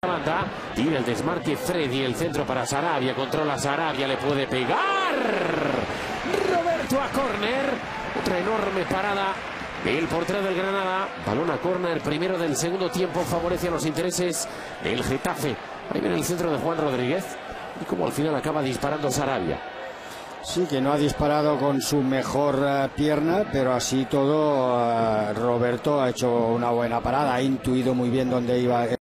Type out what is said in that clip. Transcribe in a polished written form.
Banda, tira el desmarque Freddy, el centro para Sarabia, controla Sarabia, le puede pegar Roberto a córner, otra enorme parada del portero del Granada, balón a córner, primero del segundo tiempo, favorece a los intereses del Getafe. Ahí viene el centro de Juan Rodríguez y como al final acaba disparando Sarabia. Sí, que no ha disparado con su mejor pierna, pero así todo Roberto ha hecho una buena parada, ha intuido muy bien dónde iba.